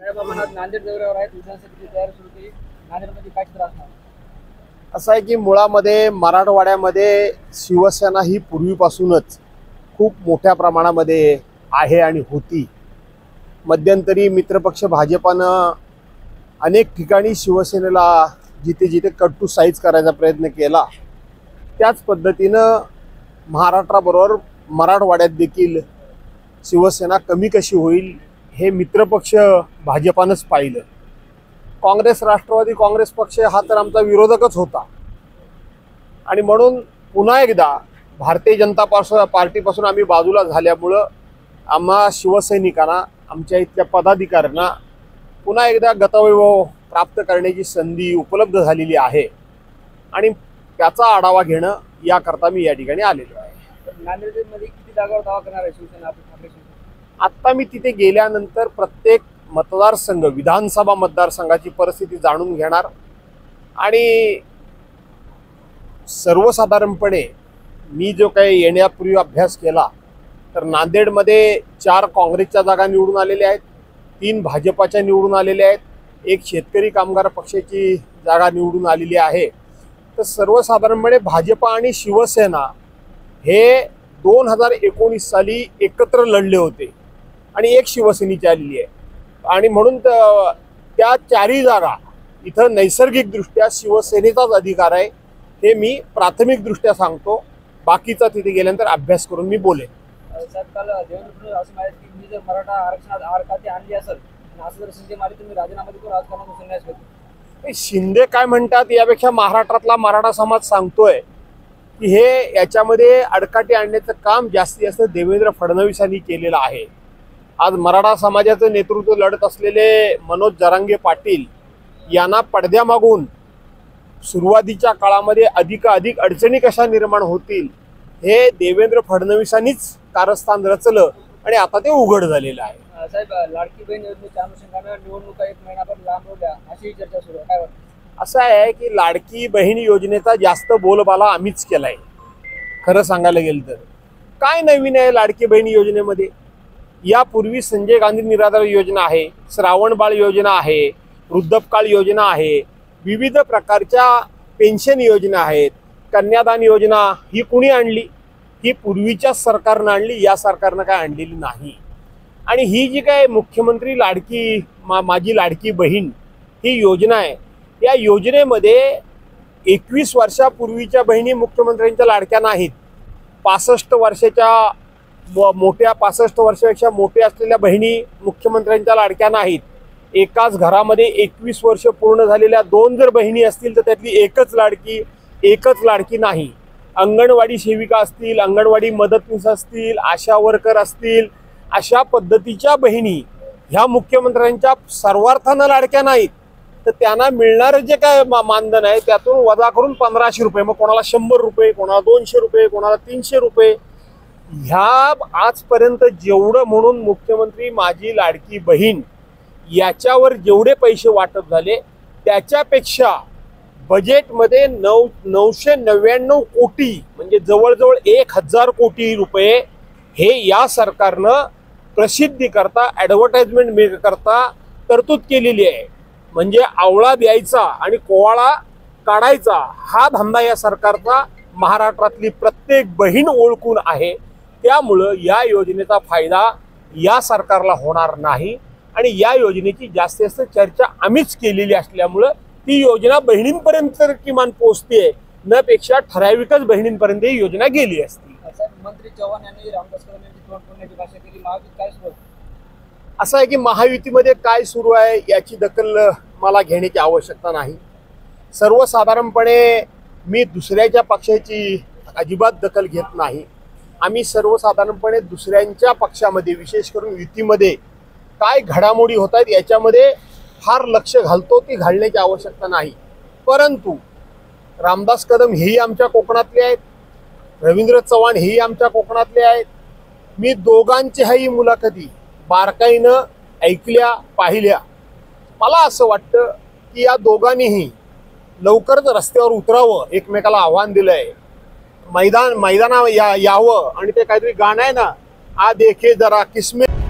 नांदेड दौऱ्यावर आहेत, विधानसभेची तयारी सुरू केली. नांदेडमध्ये काय चित्र असणार? असं आहे की मुळामध्ये मराठवाड्यामध्ये शिवसेना ही पूर्वीपासूनच खूप मोठ्या प्रमाणामध्ये आहे आणि होती. मध्यंतरी मित्रपक्ष भाजपानं अनेक ठिकाणी शिवसेनेला जिथे जिथे कट टू साईज करायचा प्रयत्न केला, त्याच पद्धतीनं महाराष्ट्राबरोबर मराठवाड्यात देखील शिवसेना कमी कशी होईल हे मित्रपक्ष भाजपानंच पाहिलं. काँग्रेस, राष्ट्रवादी काँग्रेस पक्ष हा तर आमचा विरोधकच होता आणि म्हणून पुन्हा एकदा भारतीय जनता पार्टीपासून आम्ही बाजूला झाल्यामुळं आम्हा शिवसैनिकांना, आमच्या इथल्या पदाधिकाऱ्यांना पुन्हा एकदा गतवैभव प्राप्त करण्याची संधी उपलब्ध झालेली आहे आणि त्याचा आढावा घेणं याकरता मी या ठिकाणी आलेलो आहे. नांदेडमध्ये किती जागावर दावा करणार आहे शिवसेना? आत्ता मी तिथे गेल्यानंतर प्रत्येक मतदारसंघ, विधानसभा मतदारसंघाची परिस्थिती जाणून घेणार आणि सर्वसाधारणपणे मी जो काही येण्यापूर्वी अभ्यास केला तर नांदेडमध्ये 4 काँग्रेसच्या जागा निवडून आलेल्या आहेत, 3 भाजपाच्या निवडून आलेल्या आहेत, 1 शेतकरी कामगार पक्षाची जागा निवडून आलेली आहे. तर सर्वसाधारणपणे भाजपा आणि शिवसेना हे 2019 साली एकत्र लढले होते आणि 1 शिवसेनेची आलेली आहे आणि म्हणून त्या 4ही जागा इथं नैसर्गिकदृष्ट्या शिवसेनेचाच अधिकार आहे हे मी प्राथमिकदृष्ट्या सांगतो. बाकीचा तिथे गेल्यानंतर अभ्यास करून मी बोलेन. साहेब, काल देवेंद्र फडणवीस असं म्हणाले की मी जर मराठा आरक्षणात आडकाठी आणली असेल आणि असं जर शिंदे मारली तुम्ही राजीनामा देतो, राजकारणातून संन्यास घेतो. शिंदे काय म्हणतात यापेक्षा महाराष्ट्रातला मराठा समाज सांगतोय की हे याच्यामध्ये अडकाठी आणण्याचं काम जास्तीत जास्त देवेंद्र फडणवीसांनी केलेलं आहे. आज मराठा समाजाचं नेतृत्व लढत असलेले मनोज जरांगे पाटील यांना पडद्यामागून सुरुवातीच्या काळामध्ये अधिकाधिक अडचणी कशा निर्माण होतील हे देवेंद्र फडणवीसांनीच कारस्थान रचलं आणि आता ते उघड झालेलं आहे. साहेब, लाडकी बहीण योजनेच्या अनुषंगाने निवडणुका 1 महिनाभर लांबवल्या अशी चर्चा सुरू आहे. काय वाटतं? असं आहे की लाडकी बहीण योजनेचा जास्त बोलबाला आम्हीच केलाय. खरं सांगायला गेलं तर काय नवीन आहे लाडकी बहीण योजनेमध्ये? यापूर्वी संजय गांधी निराधार योजना आहे, श्रावणबाळ योजना आहे, वृद्धपकाळ योजना आहे, विविध प्रकारच्या पेन्शन योजना आहेत, कन्यादान योजना. ही कुणी आणली? ही पूर्वीच्या सरकारनं आणली, या सरकारनं काय आणलेली नाही. आणि ही जी काय मुख्यमंत्री लाडकी माझी लाडकी बहीण ही योजना आहे, या योजनेमध्ये 21 वर्षापूर्वीच्या बहिणी मुख्यमंत्र्यांच्या लाडक्या नाहीत. 65 वर्षाच्या मोठ्या 65 वर्षापेक्षा मोठ्या असलेल्या बहिणी मुख्यमंत्र्यांच्या लाडक्या नाहीत. एकाच घरामध्ये 21 वर्ष पूर्ण झालेल्या 2 जर बहिणी असतील तर त्यातली एकच लाडकी नाही. अंगणवाडी सेविका असतील, अंगणवाडी मदतनीस असतील, आशा वर्कर असतील, अशा पद्धतीच्या बहिणी ह्या मुख्यमंत्र्यांच्या सर्वार्थानं लाडक्या नाहीत. तर त्यांना मिळणारं जे काय मानधन आहे त्यातून वजा करून 1500 रुपये, मग कोणाला 100 रुपये, कोणाला 200 रुपये, कोणाला 300 रुपये, ह्या आजपर्यंत जेवढं म्हणून मुख्यमंत्री माझी लाडकी बहीण याच्यावर जेवढे पैसे वाटप झाले त्याच्यापेक्षा बजेटमध्ये 999 कोटी म्हणजे जवळजवळ 1000 कोटी रुपये हे या सरकारनं प्रसिद्धी करता, ॲडव्हर्टाइजमेंट करता तरतूद केलेली आहे. म्हणजे आवळा द्यायचा आणि कोवाळा काढायचा हा धंदा या सरकारचा महाराष्ट्रातली प्रत्येक बहीण ओळखून आहे. त्यामुळं या योजनेचा फायदा या सरकारला होणार नाही आणि या योजनेची जास्तीत जास्त चर्चा आम्हीच केलेली असल्यामुळं ती योजना बहिणींपर्यंत किमान पोहोचते, न पेक्षा ठराविकच बहिणींपर्यंत ही योजना गेली असती. मंत्री चव्हाण यांनी रामदास कदम यांची तोंड फोडण्याची भाषा केली. महायुतीत काय सुरू? असं आहे की महायुतीमध्ये काय सुरू आहे याची दखल मला घेण्याची आवश्यकता नाही. सर्वसाधारणपणे मी दुसऱ्याच्या पक्षाची अजिबात दखल घेत नाही. आम्ही सर्वसाधारणपणे दुसऱ्यांच्या पक्षामध्ये, विशेष करून युतीमध्ये काय घडामोडी होत आहेत याच्यामध्ये फार लक्ष घालतो, ती घालण्याची आवश्यकता नाही. परंतु रामदास कदम हेही आमच्या कोकणातले आहेत, रवींद्र चव्हाण हेही आमच्या कोकणातले आहेत. मी दोघांच्याही मुलाखती बारकाईनं ऐकल्या, पाहिल्या. मला असं वाटतं की या दोघांनीही लवकरच रस्त्यावर उतरावं, एकमेकाला आव्हान दिलंय. मैदाना यावं आणि ते काहीतरी गाणं आहे ना, आ देखे जरा किस्मत